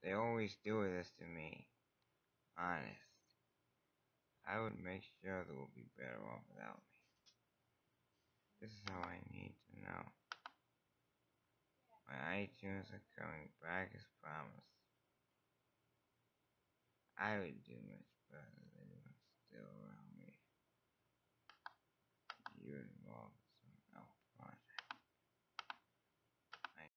They always do this to me. Honest. I would make sure they will be better off without me. This is all I need to know. My iTunes are coming back as promised. I would do much better than anyone still